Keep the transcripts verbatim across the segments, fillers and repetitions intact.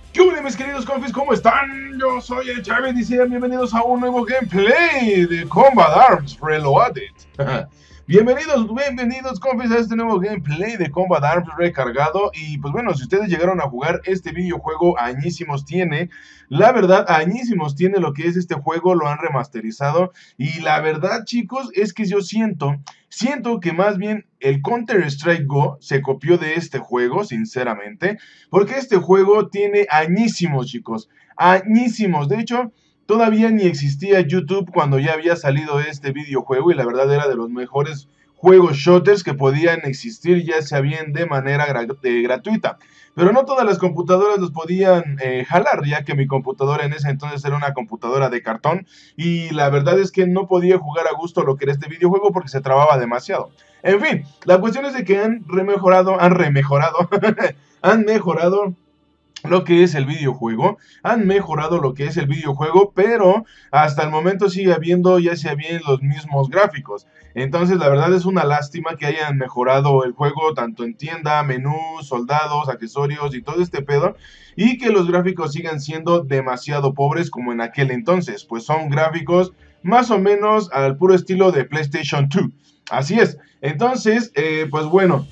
¿Qué hubo, mis queridos confis? ¿Cómo están? Yo soy el Chávez y sean bienvenidos a un nuevo gameplay de Combat Arms Reloaded. Bienvenidos, bienvenidos confis a este nuevo gameplay de Combat Arms recargado. Y pues bueno, si ustedes llegaron a jugar este videojuego, añísimos tiene. La verdad, añísimos tiene lo que es este juego, lo han remasterizado. Y la verdad, chicos, es que yo siento, siento que más bien el Counter-Strike Go se copió de este juego, sinceramente. Porque este juego tiene añísimos, chicos, añísimos. De hecho, todavía ni existía YouTube cuando ya había salido este videojuego y la verdad era de los mejores juegos shooters que podían existir, ya sea bien de manera gra de gratuita. Pero no todas las computadoras los podían eh, jalar, ya que mi computadora en ese entonces era una computadora de cartón y la verdad es que no podía jugar a gusto lo que era este videojuego porque se trababa demasiado. En fin, la cuestión es de que han remejorado, han remejorado, han mejorado lo que es el videojuego, han mejorado lo que es el videojuego, pero hasta el momento sigue habiendo ya sea bien los mismos gráficos. Entonces la verdad es una lástima que hayan mejorado el juego tanto en tienda, menú, soldados, accesorios y todo este pedo, y que los gráficos sigan siendo demasiado pobres como en aquel entonces, pues son gráficos más o menos al puro estilo de PlayStation dos. Así es, entonces, eh, pues bueno,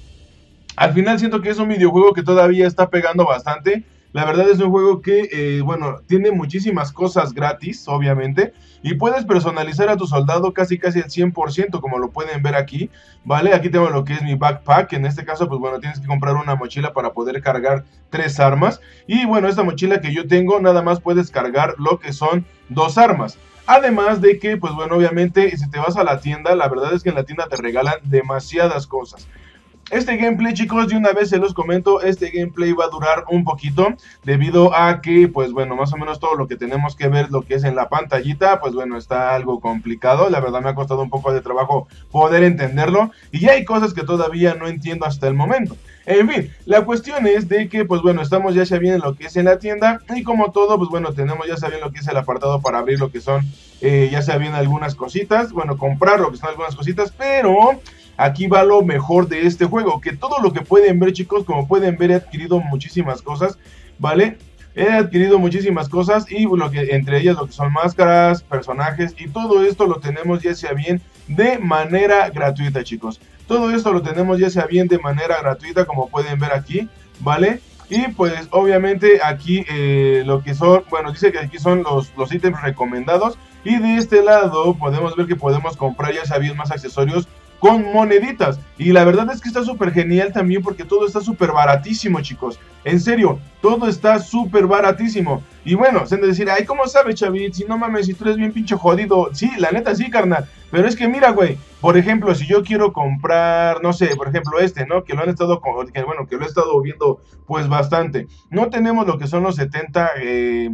al final siento que es un videojuego que todavía está pegando bastante. La verdad es un juego que, eh, bueno, tiene muchísimas cosas gratis, obviamente, y puedes personalizar a tu soldado casi casi al cien por ciento, como lo pueden ver aquí, ¿vale? Aquí tengo lo que es mi backpack, en este caso, pues bueno, tienes que comprar una mochila para poder cargar tres armas, y bueno, esta mochila que yo tengo, nada más puedes cargar lo que son dos armas. Además de que, pues bueno, obviamente, si te vas a la tienda, la verdad es que en la tienda te regalan demasiadas cosas. Este gameplay, chicos, de una vez se los comento, este gameplay va a durar un poquito debido a que, pues bueno, más o menos todo lo que tenemos que ver, lo que es en la pantallita, pues bueno, está algo complicado, la verdad me ha costado un poco de trabajo poder entenderlo y hay cosas que todavía no entiendo hasta el momento. En fin, la cuestión es de que, pues bueno, estamos ya sea bien en lo que es en la tienda y como todo, pues bueno, tenemos ya sea bien lo que es el apartado para abrir lo que son, eh, ya sea bien algunas cositas, bueno, comprar lo que son algunas cositas, pero aquí va lo mejor de este juego, que todo lo que pueden ver, chicos, como pueden ver he adquirido muchísimas cosas, ¿vale? He adquirido muchísimas cosas y lo que, entre ellas lo que son máscaras, personajes y todo esto lo tenemos ya sea bien de manera gratuita, chicos. Todo esto lo tenemos ya sea bien de manera gratuita, como pueden ver aquí, ¿vale? Y pues obviamente aquí eh, lo que son, bueno, dice que aquí son los, los ítems recomendados y de este lado podemos ver que podemos comprar ya sea bien más accesorios con moneditas, y la verdad es que está súper genial también porque todo está súper baratísimo, chicos, en serio, todo está súper baratísimo, y bueno, se han de decir, ay, ¿cómo sabes, Chavit? Si no mames, si tú eres bien pinche jodido, sí, la neta sí, carnal, pero es que mira, güey, por ejemplo, si yo quiero comprar, no sé, por ejemplo este, ¿no? Que lo han estado, que bueno, que lo he estado viendo, pues bastante, no tenemos lo que son los setenta, eh...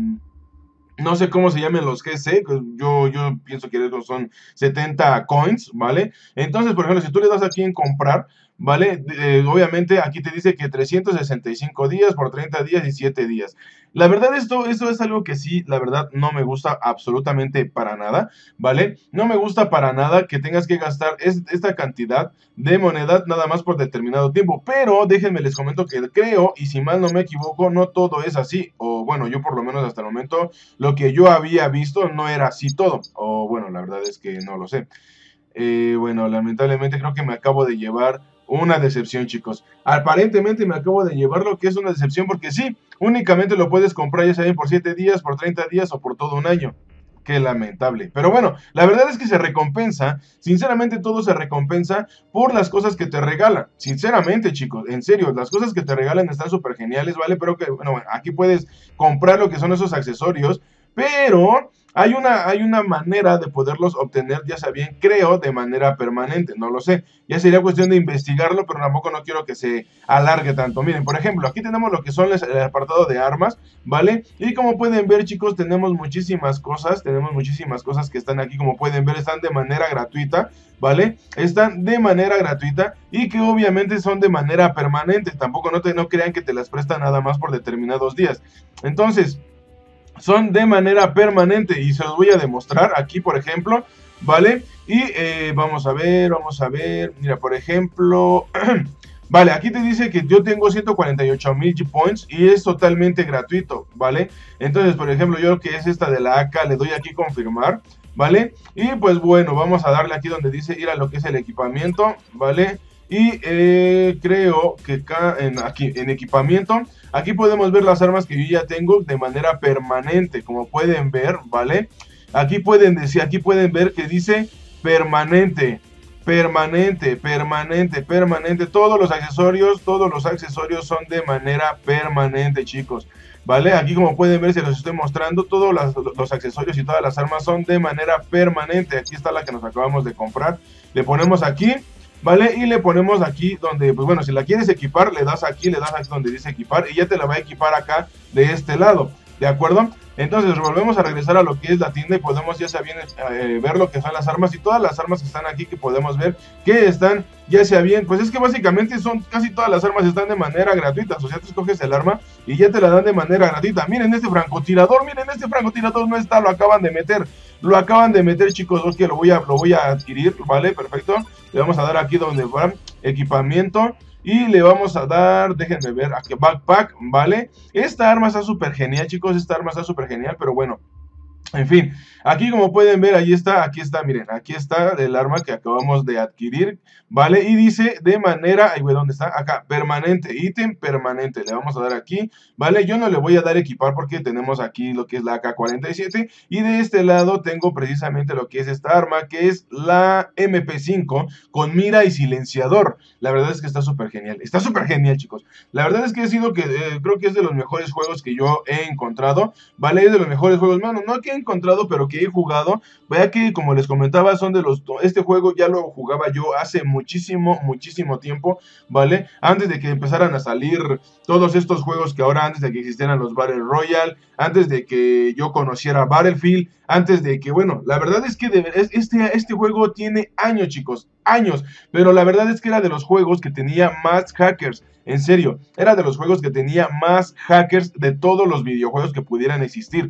no sé cómo se llaman los G C, yo, yo pienso que son setenta coins, ¿vale? Entonces, por ejemplo, si tú le das aquí en comprar, ¿vale? Eh, obviamente aquí te dice que trescientos sesenta y cinco días por treinta días y siete días. La verdad esto, esto es algo que sí, la verdad no me gusta absolutamente para nada, ¿vale? No me gusta para nada que tengas que gastar es, esta cantidad de moneda nada más por determinado tiempo, pero déjenme les comento que creo, y si mal no me equivoco, no todo es así, o bueno, yo por lo menos hasta el momento, lo que yo había visto no era así todo, o bueno, la verdad es que no lo sé. Eh, bueno, lamentablemente creo que me acabo de llevar una decepción, chicos. Aparentemente me acabo de llevar lo que es una decepción porque sí, únicamente lo puedes comprar ya sea por siete días, por treinta días o por todo un año. Qué lamentable. Pero bueno, la verdad es que se recompensa, sinceramente todo se recompensa por las cosas que te regalan. Sinceramente, chicos, en serio, las cosas que te regalan están súper geniales, ¿vale? Pero que, bueno, aquí puedes comprar lo que son esos accesorios, pero hay una, hay una manera de poderlos obtener, ya sea bien, creo, de manera permanente, no lo sé. Ya sería cuestión de investigarlo, pero tampoco no quiero que se alargue tanto. Miren, por ejemplo, aquí tenemos lo que son el apartado de armas, ¿vale? Y como pueden ver, chicos, tenemos muchísimas cosas, tenemos muchísimas cosas que están aquí, como pueden ver, están de manera gratuita, ¿vale? Están de manera gratuita y que obviamente son de manera permanente. Tampoco no, te, no crean que te las prestan nada más por determinados días. Entonces, son de manera permanente y se los voy a demostrar aquí, por ejemplo, ¿vale? Y eh, vamos a ver, vamos a ver, mira, por ejemplo, vale, aquí te dice que yo tengo ciento cuarenta y ocho mil G-Points y es totalmente gratuito. ¿vale? Entonces, por ejemplo, yo que es esta de la A K, le doy aquí confirmar, ¿vale? Y pues bueno, vamos a darle aquí donde dice ir a lo que es el equipamiento, ¿vale? Y eh, creo que acá en, aquí en equipamiento, aquí podemos ver las armas que yo ya tengo de manera permanente, como pueden ver, ¿vale? Aquí pueden decir, aquí pueden ver que dice permanente, permanente, permanente, permanente. Todos los accesorios, todos los accesorios son de manera permanente, chicos. ¿Vale? Aquí como pueden ver, se los estoy mostrando, todos las, los accesorios y todas las armas son de manera permanente. Aquí está la que nos acabamos de comprar. Le ponemos aquí, ¿vale? Y le ponemos aquí donde, pues bueno, si la quieres equipar, le das aquí, le das aquí donde dice equipar y ya te la va a equipar acá de este lado, ¿de acuerdo? Entonces volvemos a regresar a lo que es la tienda y podemos ya sea bien eh, ver lo que son las armas y todas las armas que están aquí que podemos ver que están ya sea bien, pues es que básicamente son casi todas las armas están de manera gratuita, o sea, tú escoges el arma y ya te la dan de manera gratuita. Miren este francotirador, miren este francotirador no está, lo acaban de meter, lo acaban de meter chicos, es que lo voy a, lo voy a adquirir, ¿vale? Perfecto, le vamos a dar aquí donde va equipamiento. Y le vamos a dar, déjenme ver, aquí backpack, ¿vale? Esta arma está súper genial, chicos, esta arma está súper genial, pero bueno, en fin, aquí como pueden ver, ahí está, aquí está, miren, aquí está el arma que acabamos de adquirir, ¿vale? Y dice de manera, ahí güey, ¿dónde está? Acá, permanente, ítem permanente, le vamos a dar aquí, ¿vale? Yo no le voy a dar equipar porque tenemos aquí lo que es la A K cuarenta y siete y de este lado tengo precisamente lo que es esta arma, que es la M P cinco con mira y silenciador. La verdad es que está súper genial, está súper genial, chicos. La verdad es que he sido que, eh, creo que es de los mejores juegos que yo he encontrado, ¿vale? Es de los mejores juegos, mano, no que he encontrado, pero que he jugado. Vea que, como les comentaba, son de los... Este juego ya lo jugaba yo hace muchísimo, muchísimo tiempo, ¿vale? Antes de que empezaran a salir todos estos juegos que ahora, antes de que existieran los Battle Royale, antes de que yo conociera Battlefield, antes de que, bueno, la verdad es que de, este, este juego tiene años, chicos, años, pero la verdad es que era de los juegos que tenía más hackers, en serio, era de los juegos que tenía más hackers de todos los videojuegos que pudieran existir.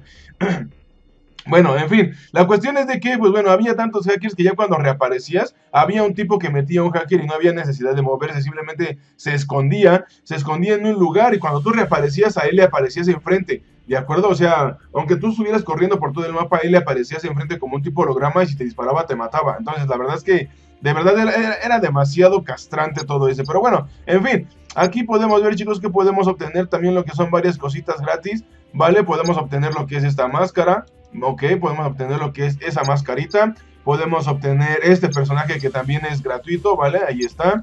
Bueno, en fin, la cuestión es de que, pues bueno, había tantos hackers que ya cuando reaparecías, había un tipo que metía un hacker y no había necesidad de moverse, simplemente se escondía, se escondía en un lugar y cuando tú reaparecías, a él le aparecías enfrente, ¿de acuerdo? O sea, aunque tú estuvieras corriendo por todo el mapa, a él le aparecías enfrente como un tipo holograma y si te disparaba, te mataba. Entonces, la verdad es que, de verdad, era, era demasiado castrante todo ese. Pero bueno, en fin, aquí podemos ver, chicos, que podemos obtener también lo que son varias cositas gratis, ¿vale? Podemos obtener lo que es esta máscara. Ok, podemos obtener lo que es esa mascarita. Podemos obtener este personaje que también es gratuito, ¿vale? Ahí está.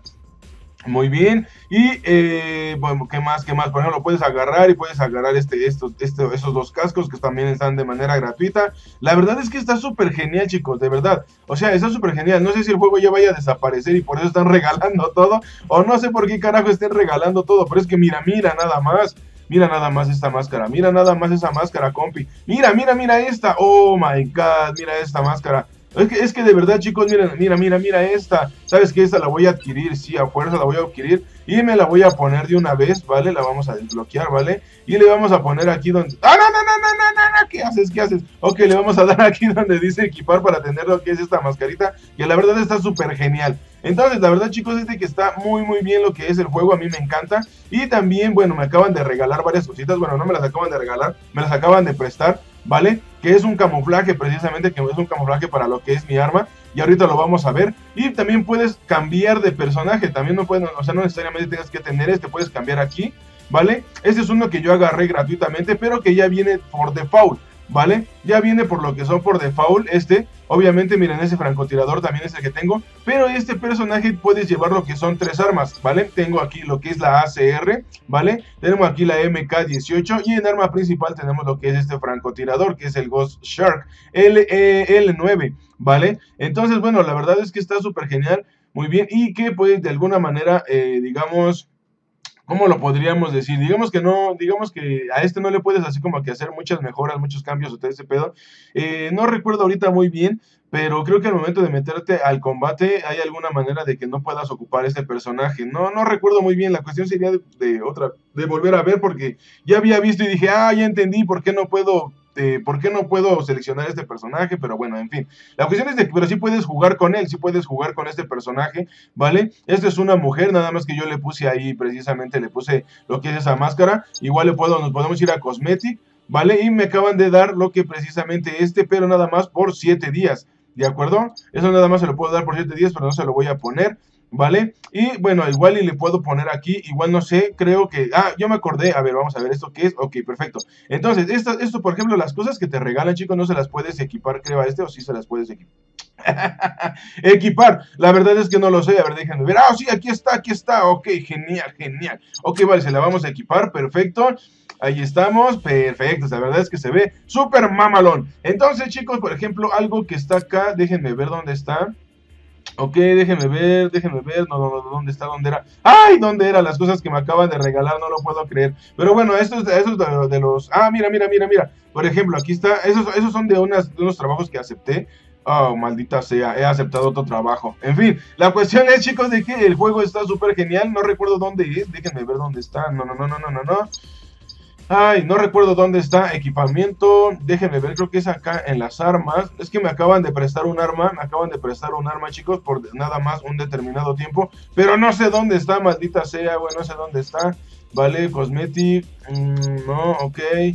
Muy bien. Y, eh, bueno, ¿qué más? ¿Qué más? Por ejemplo, puedes agarrar y puedes agarrar este, estos, este, esos dos cascos que también están de manera gratuita. La verdad es que está súper genial, chicos, de verdad. O sea, está súper genial. No sé si el juego ya vaya a desaparecer y por eso están regalando todo. O no sé por qué carajo estén regalando todo. Pero es que mira, mira, nada más. Mira nada más esta máscara, mira nada más esa máscara, compi. Mira, mira, mira esta. Oh my god, mira esta máscara. Es que, es que de verdad, chicos, miren, mira, mira, mira esta. ¿Sabes qué? Esta la voy a adquirir, sí, a fuerza la voy a adquirir. Y me la voy a poner de una vez, ¿vale? La vamos a desbloquear, ¿vale? Y le vamos a poner aquí donde... ¡Ah, no, no, no, no, no, no! ¿Qué haces? ¿Qué haces? Ok, le vamos a dar aquí donde dice equipar para tener lo que es esta mascarita, que la verdad está súper genial. Entonces, la verdad, chicos, es de que está muy, muy bien lo que es el juego, a mí me encanta. Y también, bueno, me acaban de regalar varias cositas, bueno, no me las acaban de regalar, me las acaban de prestar, ¿vale? Que es un camuflaje, precisamente, que es un camuflaje para lo que es mi arma. Y ahorita lo vamos a ver. Y también puedes cambiar de personaje. También no puedes, o sea, no necesariamente tengas que tener este. Puedes cambiar aquí, ¿vale? Este es uno que yo agarré gratuitamente, pero que ya viene por default, ¿vale? Ya viene por lo que son por default este. Obviamente, miren, ese francotirador también es el que tengo. Pero este personaje puedes llevar lo que son tres armas, ¿vale? Tengo aquí lo que es la A C R, ¿vale? Tenemos aquí la M K dieciocho. Y en arma principal tenemos lo que es este francotirador, que es el Ghost Shark L nueve, ¿vale? Entonces, bueno, la verdad es que está súper genial, muy bien. Y que pues de alguna manera, eh, digamos... ¿Cómo lo podríamos decir? Digamos que no, digamos que a este no le puedes así como que hacer muchas mejoras, muchos cambios o todo ese pedo. Eh, no recuerdo ahorita muy bien, pero creo que al momento de meterte al combate hay alguna manera de que no puedas ocupar este personaje. No, no recuerdo muy bien, la cuestión sería de, de otra, de volver a ver porque ya había visto y dije, ah, ya entendí por qué no puedo... Eh, ¿por qué no puedo seleccionar este personaje? Pero bueno, en fin, la cuestión es de que, pero sí puedes jugar con él, sí puedes jugar con este personaje, ¿vale? Esta es una mujer, nada más que yo le puse ahí, precisamente le puse lo que es esa máscara. Igual le puedo, nos podemos ir a Cosmetic, ¿vale? Y me acaban de dar lo que precisamente este, pero nada más por siete días, ¿de acuerdo? Eso nada más se lo puedo dar por siete días, pero no se lo voy a poner, ¿vale? Y bueno, igual y le puedo poner aquí, igual no sé, creo que... Ah, yo me acordé, a ver, vamos a ver, ¿esto qué es? Ok, perfecto. Entonces, esto, esto por ejemplo, las cosas que te regalan, chicos, no se las puedes equipar, creo, a este, o sí se las puedes equipar. Equipar, la verdad es que no lo sé, a ver, déjenme ver. Ah, sí, aquí está, aquí está, ok, genial, genial. Ok, vale, se la vamos a equipar, perfecto. Ahí estamos, perfecto, la verdad es que se ve súper mamalón. Entonces, chicos, por ejemplo, algo que está acá, déjenme ver dónde está. Ok, déjenme ver, déjenme ver, no, no, no, ¿dónde está? ¿Dónde era? ¡Ay! ¿Dónde eran las cosas que me acaban de regalar? No lo puedo creer. Pero bueno, estos, estos de, de los... Ah, mira, mira, mira, mira. Por ejemplo, aquí está, esos, esos son de, unas, de unos trabajos que acepté. Oh, maldita sea, he aceptado otro trabajo. En fin, la cuestión es, chicos, de que el juego está súper genial. No recuerdo dónde es, déjenme ver dónde está. No, no, no, no, no, no, no. Ay, no recuerdo dónde está, equipamiento, déjenme ver, creo que es acá en las armas. Es que me acaban de prestar un arma, me acaban de prestar un arma, chicos, por nada más un determinado tiempo. Pero no sé dónde está, maldita sea, güey, no sé dónde está. Vale, cosmetic, mmm, no, ok,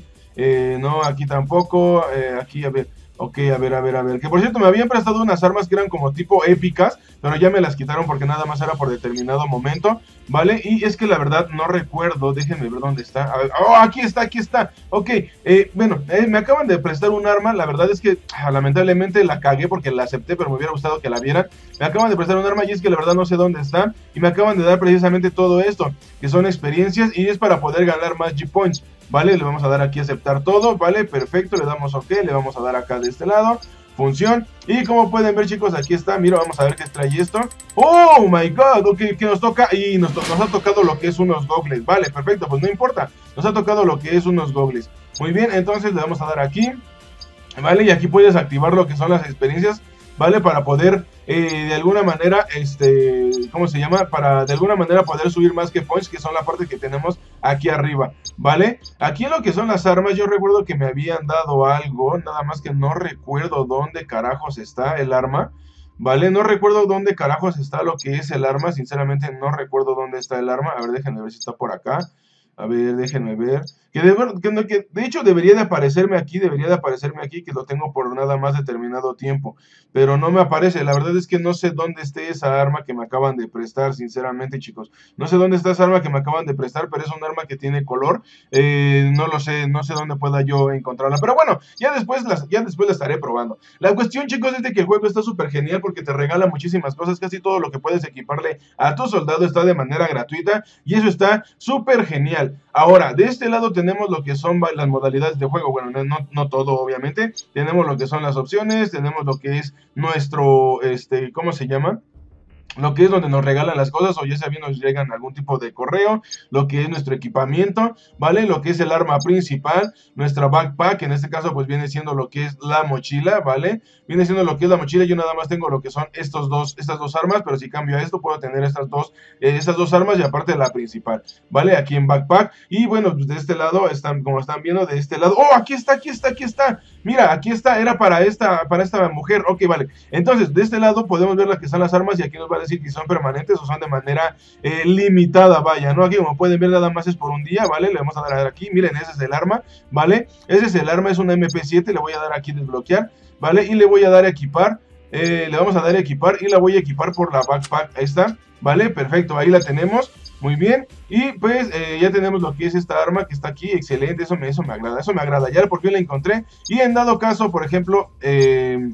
eh, no, aquí tampoco, eh, aquí, a ver... Ok, a ver, a ver, a ver. Que por cierto, me habían prestado unas armas que eran como tipo épicas, pero ya me las quitaron porque nada más era por determinado momento, ¿vale? Y es que la verdad no recuerdo, déjenme ver dónde está. A ver, oh, aquí está, aquí está. Ok, eh, bueno, eh, me acaban de prestar un arma, la verdad es que ah, lamentablemente la cagué porque la acepté, pero me hubiera gustado que la vieran. Me acaban de prestar un arma y es que la verdad no sé dónde está. Y me acaban de dar precisamente todo esto, que son experiencias y es para poder ganar más G-Points. ¿Vale? Le vamos a dar aquí a aceptar todo, ¿vale? Perfecto, le damos OK, le vamos a dar acá de este lado, función, y como pueden ver, chicos, aquí está, mira, vamos a ver qué trae esto. ¡Oh, my God! Ok, que nos toca, y nos, nos ha tocado lo que es unos gogles, ¿vale? Perfecto, pues no importa, nos ha tocado lo que es unos gogles. Muy bien, entonces le vamos a dar aquí, ¿vale? Y aquí puedes activar lo que son las experiencias, ¿vale? Para poder, eh, de alguna manera, este, ¿cómo se llama? Para, de alguna manera, poder subir más que points, que son la parte que tenemos aquí arriba, ¿vale? Aquí en lo que son las armas, yo recuerdo que me habían dado algo, nada más que no recuerdo dónde carajos está el arma, ¿vale? No recuerdo dónde carajos está lo que es el arma, sinceramente no recuerdo dónde está el arma. A ver, déjenme ver si está por acá. A ver, déjenme ver. Que de, que, que de hecho debería de aparecerme aquí, debería de aparecerme aquí, que lo tengo por nada más determinado tiempo. Pero no me aparece, la verdad es que no sé dónde esté esa arma que me acaban de prestar, sinceramente, chicos. No sé dónde está esa arma que me acaban de prestar, pero es un arma que tiene color. Eh, no lo sé, no sé dónde pueda yo encontrarla. Pero bueno, ya después, las, ya después la estaré probando. La cuestión, chicos, es de que el juego está súper genial porque te regala muchísimas cosas. Casi todo lo que puedes equiparle a tu soldado está de manera gratuita y eso está súper genial. Ahora, de este lado tenemos lo que son las modalidades de juego. Bueno, no, no todo, obviamente. Tenemos lo que son las opciones, tenemos lo que es nuestro, este, ¿cómo se llama? Lo que es donde nos regalan las cosas, o ya sea bien nos llegan algún tipo de correo, lo que es nuestro equipamiento, ¿vale? Lo que es el arma principal, nuestra backpack, en este caso pues viene siendo lo que es la mochila, ¿vale? Viene siendo lo que es la mochila, yo nada más tengo lo que son estos dos, estas dos armas, pero si cambio a esto puedo tener estas dos, eh, estas dos armas y aparte la principal, ¿vale? Aquí en backpack, y bueno, pues de este lado, están, como están viendo, de este lado, ¡oh! Aquí está, aquí está, aquí está, mira, aquí está, era para esta, para esta mujer, ok, vale, entonces de este lado podemos ver las que son las armas y aquí nos va a decir si son permanentes o son de manera eh, limitada, vaya, ¿no? Aquí como pueden ver nada más es por un día, ¿vale? Le vamos a dar aquí, miren, ese es el arma, ¿vale? Ese es el arma, es una M P siete, le voy a dar aquí desbloquear, ¿vale? Y le voy a dar a equipar, eh, le vamos a dar a equipar y la voy a equipar por la backpack, ahí está, ¿vale? Perfecto, ahí la tenemos. Muy bien, y pues eh, ya tenemos lo que es esta arma que está aquí, excelente, eso me, eso me agrada, eso me agrada, ya porque yo la encontré, y en dado caso, por ejemplo, eh,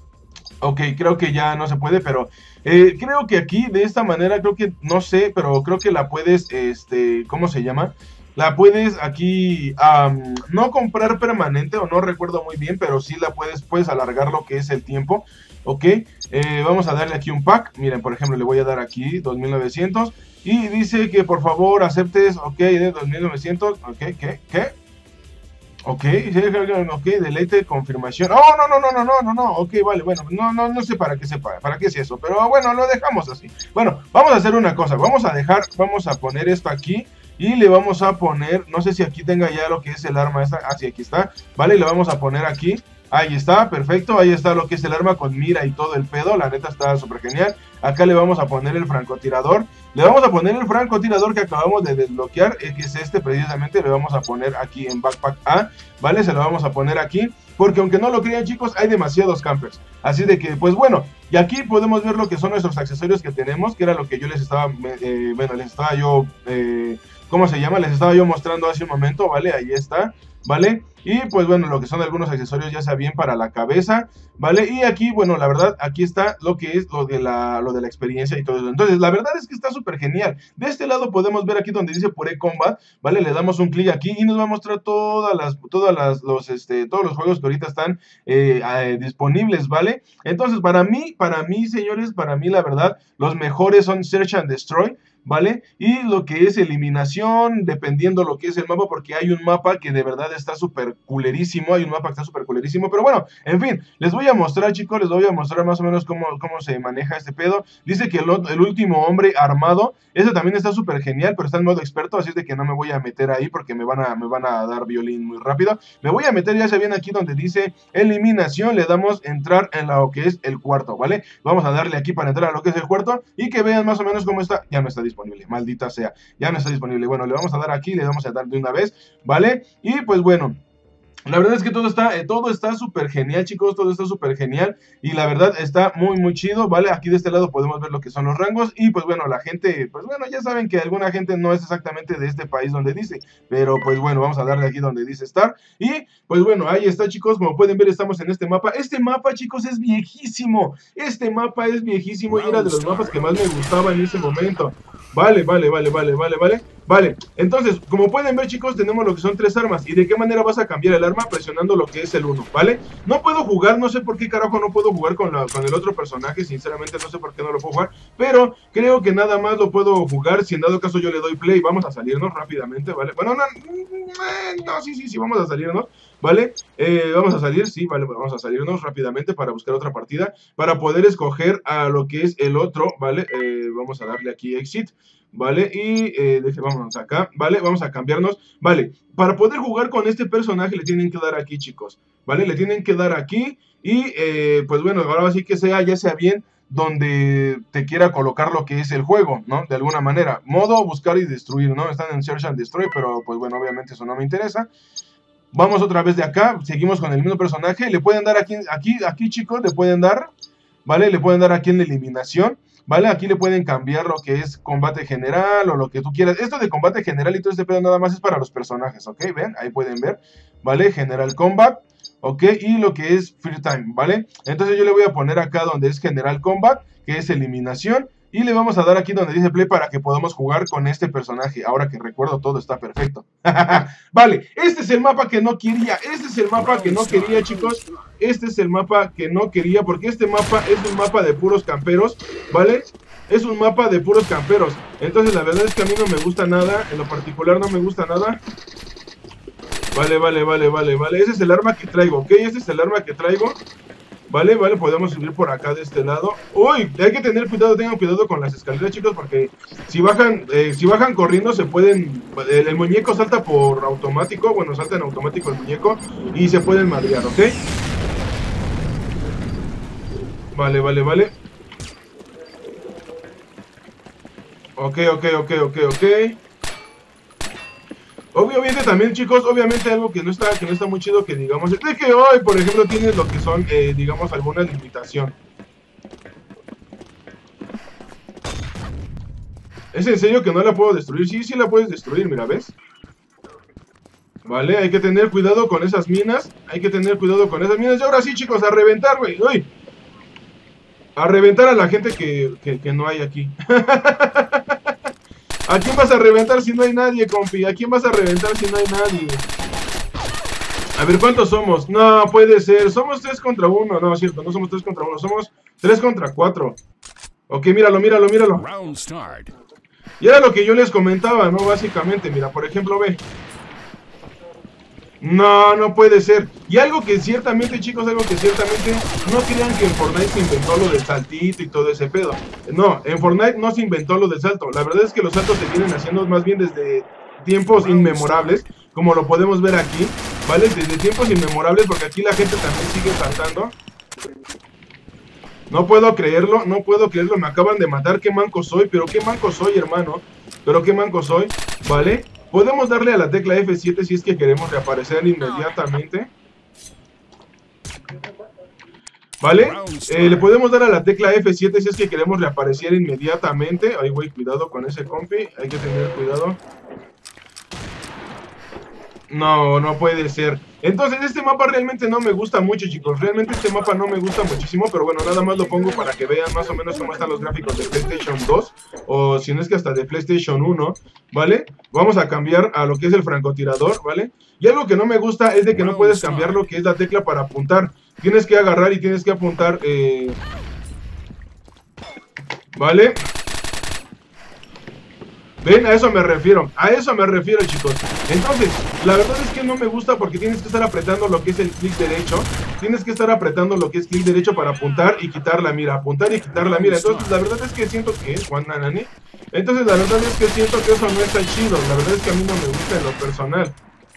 ok, creo que ya no se puede, pero eh, creo que aquí de esta manera, creo que, no sé, pero creo que la puedes, este, ¿cómo se llama? La puedes aquí, um, no comprar permanente, o no recuerdo muy bien, pero sí la puedes, puedes alargar lo que es el tiempo, ok, eh, vamos a darle aquí un pack, miren, por ejemplo, le voy a dar aquí dos mil novecientos, y dice que por favor aceptes, ok, de dos mil novecientos, ok, ¿qué? ¿Qué? Ok, ok, deleite, confirmación. Oh, no, no, no, no, no, no, no, ok, vale, bueno, no, no, no sé para qué sepa, para qué es eso, pero bueno, lo dejamos así. Bueno, vamos a hacer una cosa, vamos a dejar, vamos a poner esto aquí y le vamos a poner, no sé si aquí tenga ya lo que es el arma esta, ah, sí, aquí está, vale, le vamos a poner aquí, Ahí está, perfecto, ahí está lo que es el arma con mira y todo el pedo, la neta está súper genial. Acá le vamos a poner el francotirador, le vamos a poner el francotirador que acabamos de desbloquear, que es este precisamente, le vamos a poner aquí en Backpack A, ¿vale? Se lo vamos a poner aquí, porque aunque no lo crean chicos, hay demasiados campers, así de que, pues bueno, y aquí podemos ver lo que son nuestros accesorios que tenemos, que era lo que yo les estaba, eh, bueno, les estaba yo, eh, ¿cómo se llama? Les estaba yo mostrando hace un momento, ¿vale? Ahí está, ¿vale? Y pues bueno, lo que son algunos accesorios ya sea bien para la cabeza, ¿vale? Y aquí, bueno, la verdad, aquí está lo que es lo de la, lo de la experiencia y todo eso. Entonces, la verdad es que está súper genial. De este lado podemos ver aquí donde dice Pure Combat, ¿vale? Le damos un clic aquí y nos va a mostrar todas las, todas las, los, este, todos los juegos que ahorita están eh, eh, disponibles, ¿vale? Entonces, para mí, para mí, señores, para mí, la verdad, los mejores son Search and Destroy, ¿vale? Y lo que es eliminación, dependiendo lo que es el mapa, porque hay un mapa que de verdad está súper culerísimo, hay un mapa que está súper culerísimo, pero bueno, en fin, les voy a mostrar, chicos, les voy a mostrar más o menos cómo, cómo se maneja este pedo. Dice que el, el último hombre armado, ese también está súper genial, pero está en modo experto, así es de que no me voy a meter ahí porque me van a, me van a dar violín muy rápido. Me voy a meter, ya se viene aquí donde dice eliminación, le damos entrar en lo que es el cuarto, ¿vale? Vamos a darle aquí para entrar a lo que es el cuarto y que vean más o menos cómo está. Ya no está disponible, maldita sea, ya no está disponible. Bueno, le vamos a dar aquí, le vamos a dar de una vez, ¿vale? Y pues bueno, la verdad es que todo está, eh, todo está súper genial, chicos, todo está súper genial y la verdad está muy, muy chido, ¿vale? Aquí de este lado podemos ver lo que son los rangos y pues bueno, la gente, pues bueno, ya saben que alguna gente no es exactamente de este país donde dice, pero pues bueno, vamos a darle aquí donde dice estar y pues bueno, ahí está, chicos, como pueden ver estamos en este mapa. Este mapa, chicos, es viejísimo, este mapa es viejísimo y era de los mapas que más me gustaba en ese momento. Vale, vale, vale, vale, vale, vale. Vale, entonces, como pueden ver, chicos, tenemos lo que son tres armas. ¿Y de qué manera vas a cambiar el arma? Presionando lo que es el uno, ¿vale? No puedo jugar, no sé por qué carajo no puedo jugar con, la, con el otro personaje. Sinceramente no sé por qué no lo puedo jugar, pero creo que nada más lo puedo jugar si en dado caso yo le doy play. Vamos a salirnos rápidamente, ¿vale? Bueno, no, no, sí, sí, sí, vamos a salirnos, ¿vale? Eh, vamos a salir, sí, vale, vamos a salirnos rápidamente para buscar otra partida, para poder escoger a lo que es el otro, ¿vale? Eh, vamos a darle aquí exit, ¿vale? Y eh, deje, vamos acá, ¿vale? Vamos a cambiarnos, ¿vale? Para poder jugar con este personaje le tienen que dar aquí, chicos, ¿vale? Le tienen que dar aquí y, eh, pues bueno, ahora sí que sea, ya sea bien donde te quiera colocar lo que es el juego, ¿no? De alguna manera. Modo buscar y destruir, ¿no? Están en Search and Destroy, pero pues bueno, obviamente eso no me interesa. Vamos otra vez de acá, seguimos con el mismo personaje, le pueden dar aquí, aquí, aquí chicos, le pueden dar, ¿vale? Le pueden dar aquí en la eliminación, ¿vale? Aquí le pueden cambiar lo que es combate general o lo que tú quieras. Esto de combate general y todo este pedo nada más es para los personajes, ¿ok? Ven, ahí pueden ver, ¿vale? General Combat, ¿ok? Y lo que es Free Time, ¿vale? Entonces yo le voy a poner acá donde es General Combat, que es eliminación. Y le vamos a dar aquí donde dice play para que podamos jugar con este personaje. Ahora que recuerdo, todo está perfecto. Vale, este es el mapa que no quería. Este es el mapa que no quería, chicos. Este es el mapa que no quería, porque este mapa es un mapa de puros camperos, ¿vale? Es un mapa de puros camperos. Entonces la verdad es que a mí no me gusta nada. En lo particular no me gusta nada. Vale, vale, vale, vale, vale. Ese es el arma que traigo, ¿ok? Este es el arma que traigo. Vale, vale, podemos subir por acá de este lado. Uy, hay que tener cuidado, tengan cuidado con las escaleras, chicos, porque si bajan, eh, si bajan corriendo se pueden, el, el muñeco salta por automático, bueno, salta en automático el muñeco y se pueden madrear, ¿ok? Vale, vale, vale. Ok, ok, ok, ok, ok. Obviamente también, chicos, obviamente algo que no está, que no está muy chido que digamos, es de que hoy, por ejemplo, tienes lo que son, eh, digamos, alguna limitación. ¿Es en serio que no la puedo destruir? Sí, sí la puedes destruir, mira, ¿ves? Vale, hay que tener cuidado con esas minas, hay que tener cuidado con esas minas. Y ahora sí, chicos, a reventar, güey, uy. A reventar a la gente que, que, que no hay aquí. ¿A quién vas a reventar si no hay nadie, compi? ¿A quién vas a reventar si no hay nadie? A ver, ¿cuántos somos? No, puede ser. Somos tres contra uno. No, es cierto, no somos tres contra uno. Somos tres contra cuatro. Ok, míralo, míralo, míralo. Y era lo que yo les comentaba, ¿no? Básicamente, mira, por ejemplo, ve. No, no puede ser. Y algo que ciertamente, chicos, algo que ciertamente no crean que en Fortnite se inventó lo del saltito y todo ese pedo. No, en Fortnite no se inventó lo del salto. La verdad es que los saltos se vienen haciendo más bien desde tiempos inmemorables, como lo podemos ver aquí. ¿vale? Desde tiempos inmemorables, porque aquí la gente también sigue saltando. No puedo creerlo, no puedo creerlo, me acaban de matar, qué manco soy, pero qué manco soy, hermano. Pero qué manco soy, ¿vale? Podemos darle a la tecla F siete si es que queremos reaparecer inmediatamente. ¿Vale? Eh, le podemos dar a la tecla F siete si es que queremos reaparecer inmediatamente. Ay, güey, cuidado con ese compi, hay que tener cuidado. No, no puede ser. Entonces este mapa realmente no me gusta mucho, chicos. Realmente este mapa no me gusta muchísimo. Pero bueno, nada más lo pongo para que vean más o menos cómo están los gráficos de PlayStation dos. O si no es que hasta de PlayStation uno, ¿vale? Vamos a cambiar a lo que es el francotirador, ¿vale? Y algo que no me gusta es de que no puedes cambiar lo que es la tecla para apuntar. Tienes que agarrar y tienes que apuntar, eh... ¿vale? ¿Ven? A eso me refiero, a eso me refiero, chicos. Entonces, la verdad es que no me gusta porque tienes que estar apretando lo que es el clic derecho. Tienes que estar apretando lo que es clic derecho para apuntar y quitar la mira. Apuntar y quitar la mira. Entonces, la verdad es que siento que es Juan Nanani. Entonces, la verdad es que siento que eso no está chido. La verdad es que a mí no me gusta en lo personal.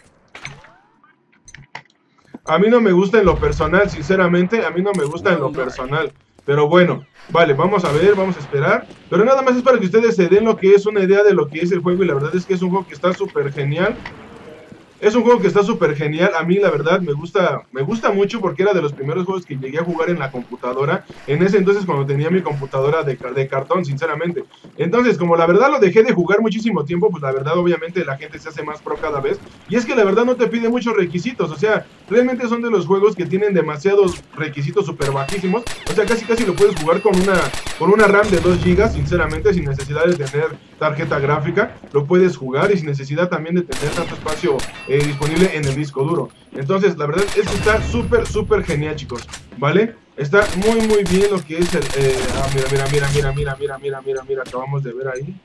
A mí no me gusta en lo personal, sinceramente. A mí no me gusta en lo personal. Pero bueno, vale, vamos a ver, vamos a esperar. Pero nada más es para que ustedes se den lo que es una idea de lo que es el juego. Y la verdad es que es un juego que está súper genial. Es un juego que está súper genial. A mí la verdad me gusta, me gusta mucho porque era de los primeros juegos que llegué a jugar en la computadora. En ese entonces cuando tenía mi computadora de, de cartón, sinceramente. Entonces, como la verdad lo dejé de jugar muchísimo tiempo, pues la verdad obviamente la gente se hace más pro cada vez. Y es que la verdad no te pide muchos requisitos. O sea, realmente son de los juegos que tienen demasiados requisitos súper bajísimos. O sea, casi casi lo puedes jugar con una, con una RAM de dos gigas, sinceramente, sin necesidad de tener tarjeta gráfica. Lo puedes jugar y sin necesidad también de tener tanto espacio Eh, disponible en el disco duro. Entonces la verdad es que está súper súper genial, chicos, ¿vale? Está muy muy bien lo que es el eh, ah, mira, mira, mira, mira, mira, mira, mira, mira, mira, acabamos de ver ahí.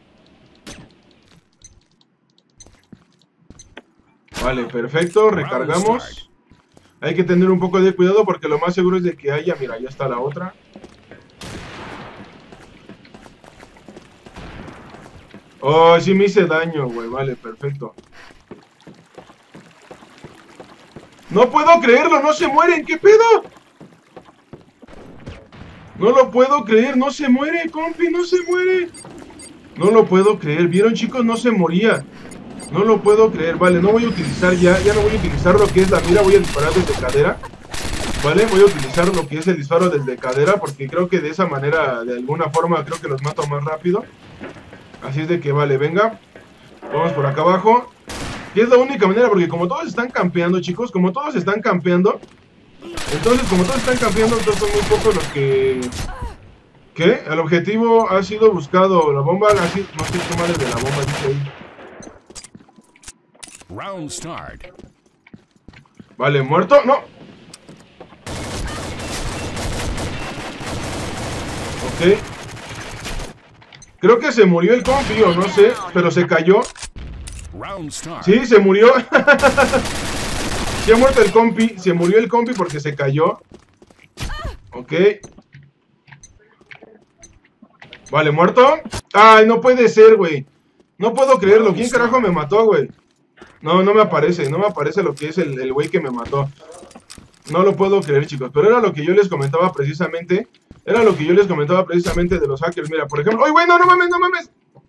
Vale, perfecto, recargamos. Hay que tener un poco de cuidado porque lo más seguro es de que haya, mira, ya está la otra. Oh, sí me hice daño, güey, vale, perfecto. No puedo creerlo, no se mueren, ¿qué pedo? No lo puedo creer, no se muere, compi, no se muere. No lo puedo creer, ¿vieron, chicos? No se moría. No lo puedo creer, vale, no voy a utilizar ya, ya no voy a utilizar lo que es la mira, voy a disparar desde cadera. Vale, voy a utilizar lo que es el disparo desde cadera porque creo que de esa manera, de alguna forma, creo que los mato más rápido. Así es de que, vale, venga. Vamos por acá abajo. Y es la única manera, porque como todos están campeando, chicos, como todos están campeando, entonces como todos están campeando, entonces son muy pocos los que... ¿Qué? El objetivo ha sido buscado, la bomba, así, no sé qué madre de la bomba dice ahí. Round start. Vale, muerto, no. Ok. Creo que se murió el compi, o no sé, pero se cayó. Sí, se murió. Se ha muerto el compi. Se murió el compi porque se cayó. Ok. Vale, muerto. Ay, no puede ser, güey. No puedo creerlo. ¿Quién carajo me mató, güey? No, no me aparece. No me aparece lo que es el güey que me mató. No lo puedo creer, chicos. Pero era lo que yo les comentaba precisamente. Era lo que yo les comentaba precisamente de los hackers. Mira, por ejemplo... ¡Ay, güey! No, no mames, no mames.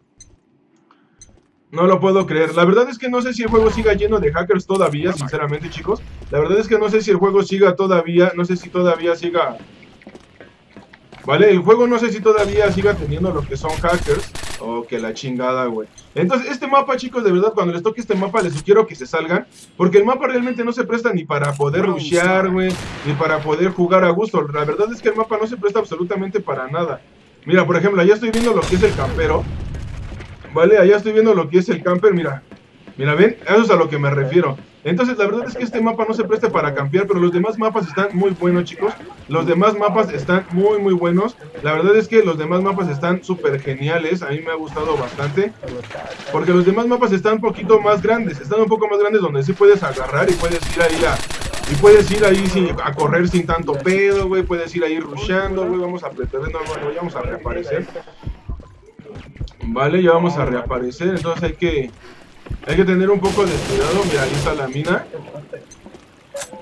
No lo puedo creer. La verdad es que no sé si el juego siga lleno de hackers todavía, sinceramente, chicos. La verdad es que no sé si el juego siga todavía, no sé si todavía siga... Vale, el juego no sé si todavía siga teniendo lo que son hackers. Oh, que la chingada, güey. Entonces, este mapa, chicos, de verdad, cuando les toque este mapa, les sugiero que se salgan. Porque el mapa realmente no se presta ni para poder rushear, güey, ni para poder jugar a gusto. La verdad es que el mapa no se presta absolutamente para nada. Mira, por ejemplo, allá estoy viendo lo que es el campero. Vale, allá estoy viendo lo que es el camper, mira. Mira, ven, a eso es a lo que me refiero. Entonces, la verdad es que este mapa no se presta para campear, pero los demás mapas están muy buenos, chicos. Los demás mapas están muy, muy buenos. La verdad es que los demás mapas están súper geniales. A mí me ha gustado bastante. Porque los demás mapas están un poquito más grandes. Están un poco más grandes donde sí puedes agarrar y puedes ir ahí a... Y puedes ir ahí sin, a correr sin tanto pedo, güey. Puedes ir ahí rusheando, güey. Vamos a apretar, no, no, vamos a reaparecer. Vale, ya vamos a reaparecer. Entonces hay que... Hay que tener un poco de cuidado. Mira, ahí está la mina.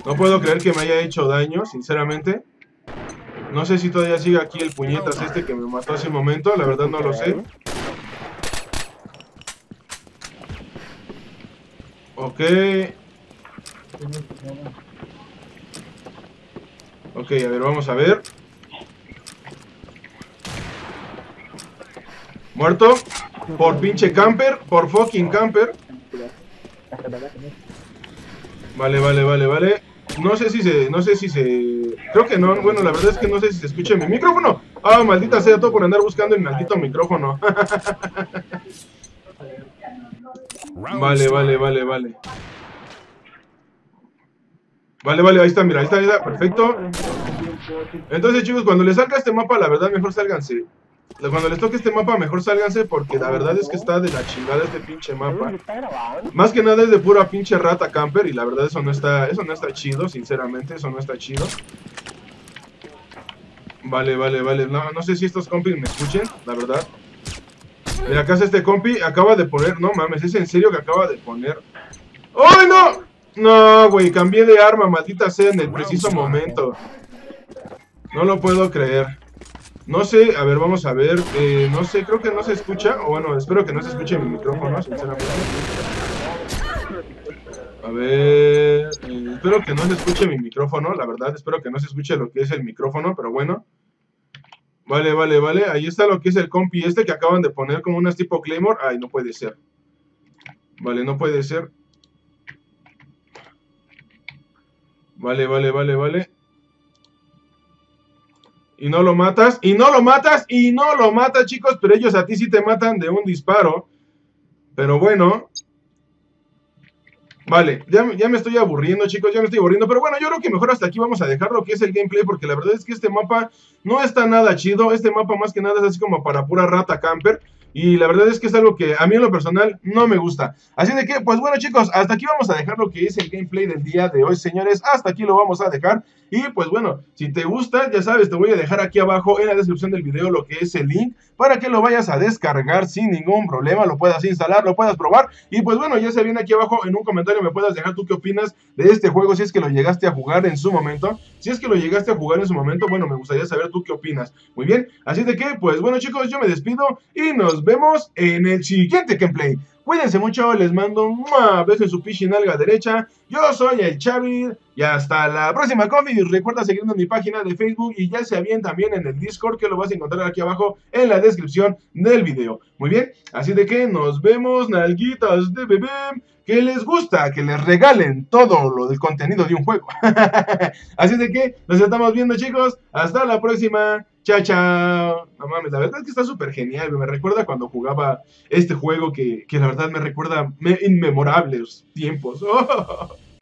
No puedo creer que me haya hecho daño, sinceramente. No sé si todavía sigue aquí el puñetas este que me mató hace un momento. La verdad no lo sé. Ok. Ok, a ver, vamos a ver. Muerto. Por pinche camper. Por fucking camper. Vale, vale, vale, vale. No sé si se... No sé si se... Creo que no. Bueno, la verdad es que no sé si se escucha mi micrófono. Ah, maldita sea, todo por andar buscando el maldito micrófono. Vale, vale, vale, vale. Vale, vale, ahí está, mira, ahí está, ahí está, perfecto. Entonces, chicos, cuando les salga este mapa, la verdad, mejor sálganse. Cuando les toque este mapa, mejor sálganse, porque la verdad es que está de la chingada este pinche mapa. Más que nada es de pura pinche rata camper, y la verdad eso no está, eso no está chido, sinceramente, eso no está chido. Vale, vale, vale, no, no sé si estos compis me escuchen, la verdad. Mira, acá está este compi, acaba de poner, no mames, ¿es en serio que acaba de poner? ¡Ay, no! No, güey, cambié de arma, maldita sea, en el preciso momento. No lo puedo creer. No sé, a ver, vamos a ver. Eh, no sé, creo que no se escucha. O bueno, espero que no se escuche mi micrófono, sinceramente. A ver, eh, espero que no se escuche mi micrófono, la verdad. Espero que no se escuche lo que es el micrófono, pero bueno. Vale, vale, vale. Ahí está lo que es el compi este que acaban de poner como unas tipo Claymore. Ay, no puede ser. Vale, no puede ser. Vale, vale, vale, vale. Y no lo matas, y no lo matas, y no lo matas, chicos. Pero ellos a ti sí te matan de un disparo. Pero bueno. Vale, ya, ya me estoy aburriendo, chicos, ya me estoy aburriendo. Pero bueno, yo creo que mejor hasta aquí vamos a dejar lo que es el gameplay, porque la verdad es que este mapa no está nada chido. Este mapa más que nada es así como para pura rata camper. Y la verdad es que es algo que a mí en lo personal no me gusta. Así de que, pues bueno, chicos, hasta aquí vamos a dejar lo que es el gameplay del día de hoy, señores. Hasta aquí lo vamos a dejar. Y pues bueno, si te gusta, ya sabes, te voy a dejar aquí abajo en la descripción del video lo que es el link para que lo vayas a descargar sin ningún problema, lo puedas instalar, lo puedas probar. Y pues bueno, ya se viene aquí abajo en un comentario, me puedas dejar tú qué opinas de este juego, si es que lo llegaste a jugar en su momento. Si es que lo llegaste a jugar en su momento, bueno, me gustaría saber tú qué opinas. Muy bien, así de que, pues bueno, chicos, yo me despido y nos vemos en el siguiente gameplay. Cuídense mucho, les mando un beso en su piscinalga derecha. Yo soy el Chavi y hasta la próxima, compi. Recuerda seguirme en mi página de Facebook y ya sea bien también en el Discord, que lo vas a encontrar aquí abajo en la descripción del video. Muy bien, así de que nos vemos, nalguitas de bebé, que les gusta que les regalen todo lo del contenido de un juego. Así de que nos estamos viendo, chicos. Hasta la próxima. Chao, chao. No mames, la verdad es que está súper genial. Me recuerda cuando jugaba este juego que, que la verdad me recuerda me, inmemorables tiempos. Oh.